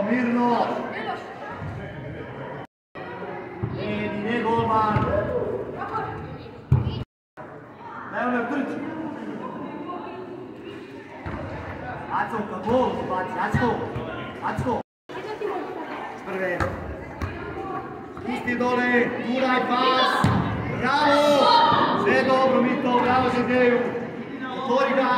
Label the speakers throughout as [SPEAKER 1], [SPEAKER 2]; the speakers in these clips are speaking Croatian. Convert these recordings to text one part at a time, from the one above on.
[SPEAKER 1] mirno. Ne golman. Evo me prči. Aco, ka gol baci, Acko. Prve. Isti dole, turaj pas. Bravo! Sve dobro, Mito, bravo Sergeju. Otvori ga.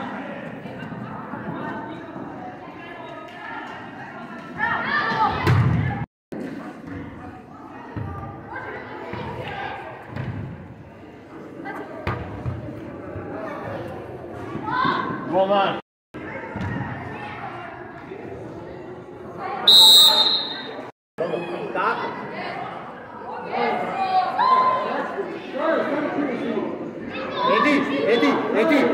[SPEAKER 2] Golman.
[SPEAKER 1] Tako. Edi.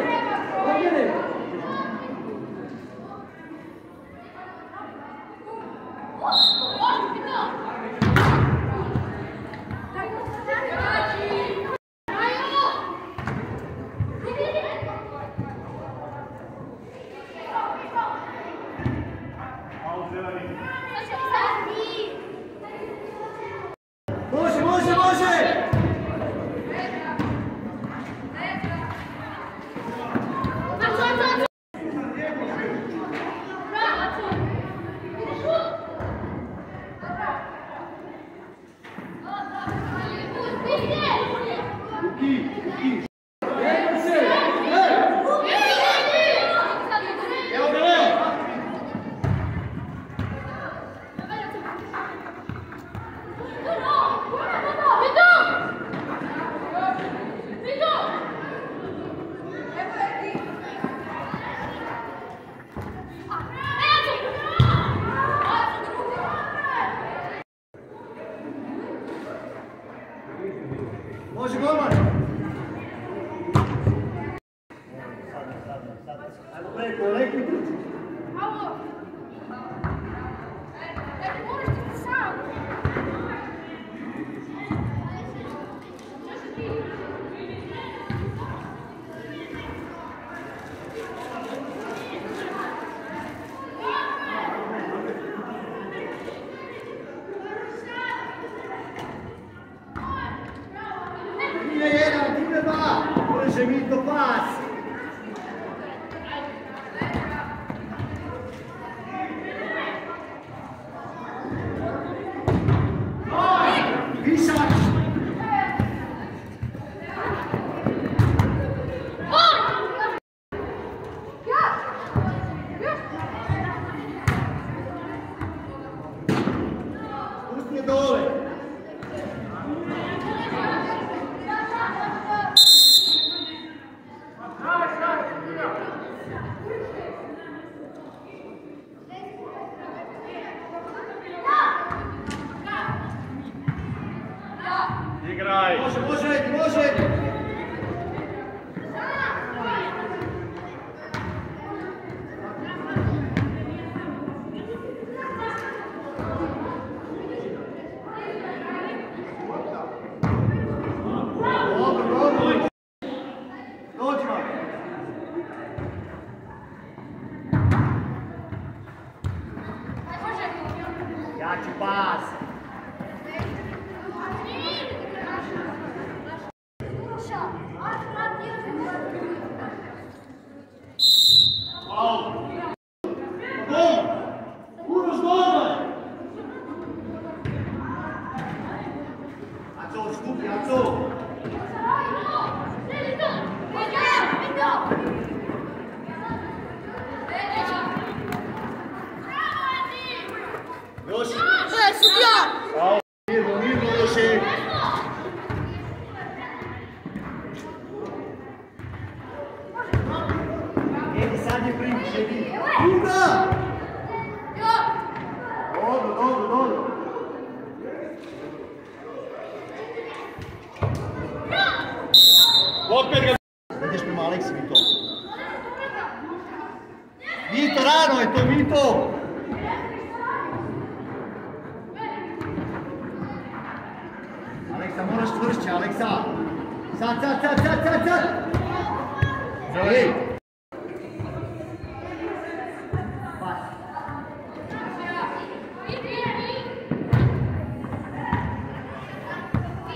[SPEAKER 1] Može! Može golman! Ajmo preko, leki trči. Time dva, može Mito pas. Višak. Pusti je dole.
[SPEAKER 2] Igraj!
[SPEAKER 1] Može! Dobro! Dođi vam! Jači pas! Mirno još je. Edi, sad je primiš, Edi. Druga! Dobro.
[SPEAKER 2] Opet ga...
[SPEAKER 1] Ideš prema Aleksi, Mito. Mito, rano je to, Mito! Aleksa, moraš čvršće, Aleksa! Sad! Ej!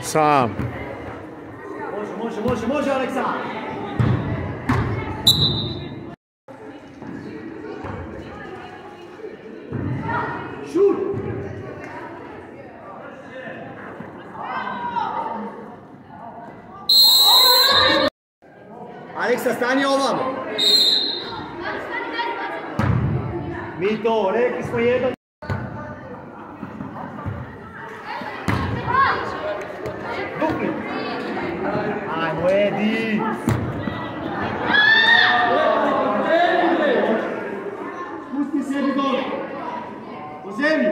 [SPEAKER 3] Sam.
[SPEAKER 1] Može, Aleksa! Šut! Aleksa, stani ovamo! Mi to, rekli smo jedan. Dupli! Ajmo, Edi! Pusti sebi dole! Po zemlji!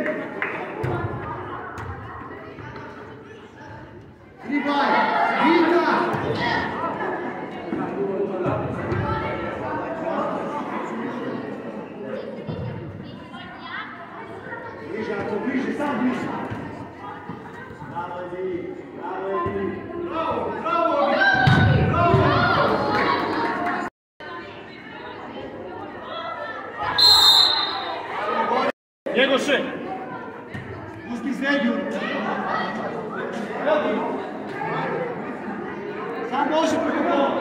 [SPEAKER 1] Dribaj! Vita! Bliže, ako bliže, sam bliže! Bravo, Edi! Bravo, Edi! Bravo! Bravo!
[SPEAKER 2] Njegoše!
[SPEAKER 1] Pusti Zvedju! Sam može preko bola!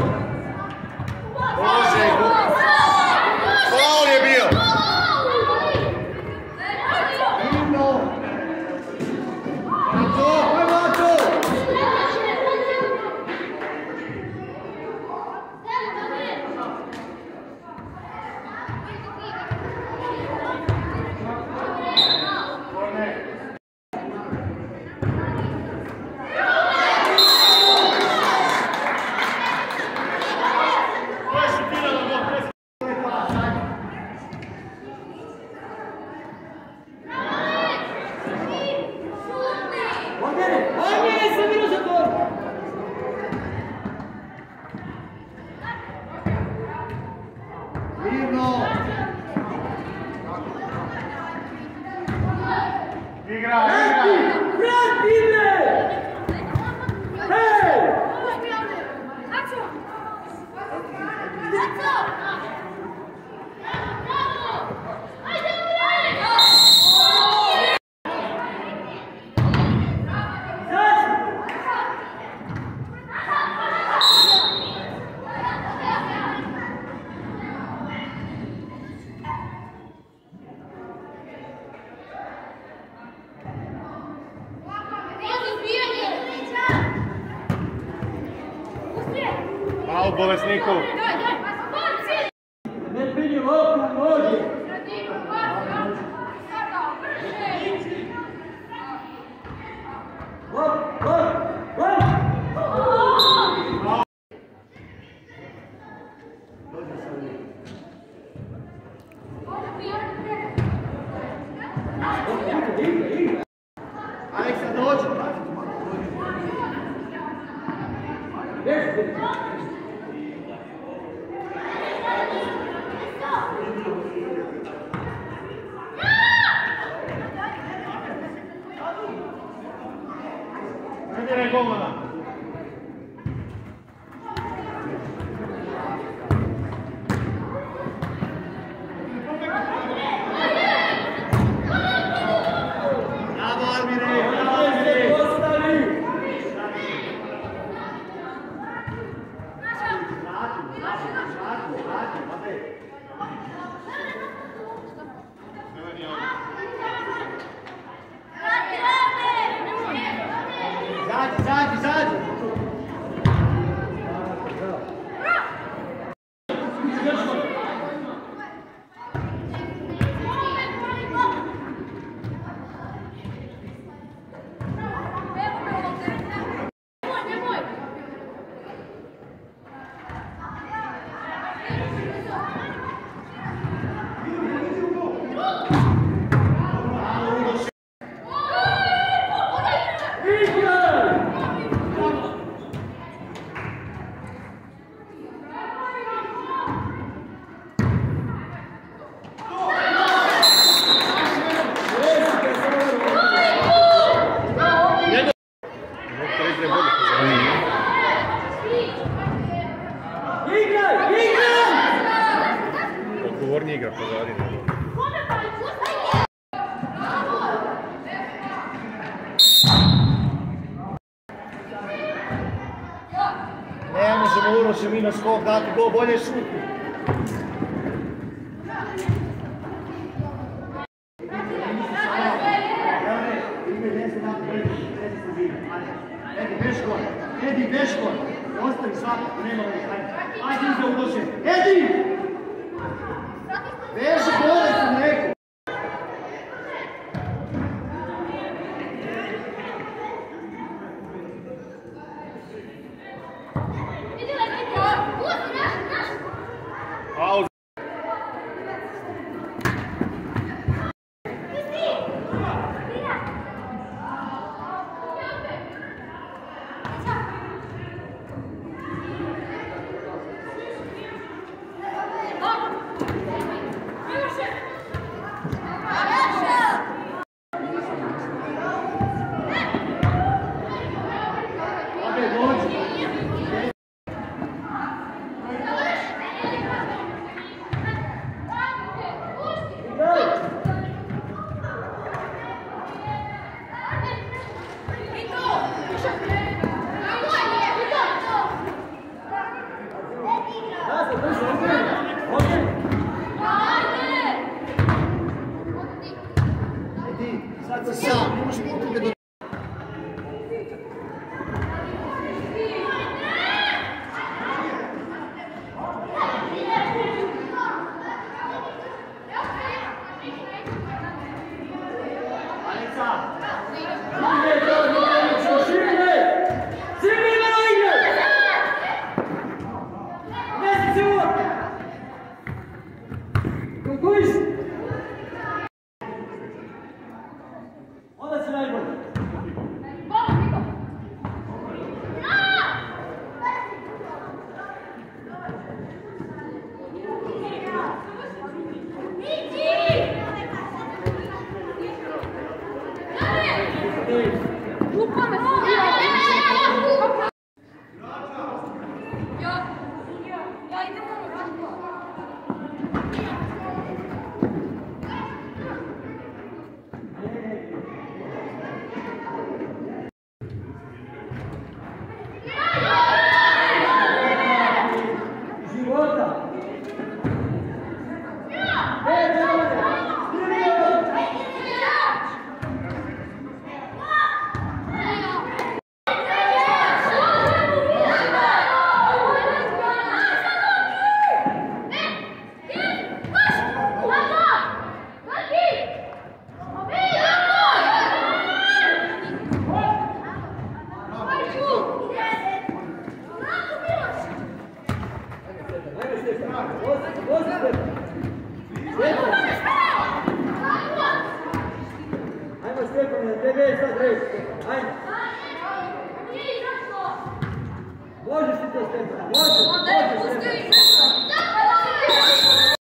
[SPEAKER 3] Može! Faul je bio!
[SPEAKER 1] Divno! Mato! Ko je Mato?
[SPEAKER 3] Faul bolesniku.
[SPEAKER 1] Ne pini loptu, može! Lop! Aleksa, dođi!
[SPEAKER 2] Ne diraj golmana!
[SPEAKER 1] Bravo, Almire! Bravo, Almire! Zađi! možemo Uroše mi na skok dati gol, bolje šuti. Edi, Beško, ostavi svakako, nema ovdje, ajde izde Uroše, Edi! Beži gore sam rekao!
[SPEAKER 3] Pauza. Sad se sam, imaš potrebe do...
[SPEAKER 1] Onda si najbolji. Ajmo Stefan, tebe sad reći. Ajde.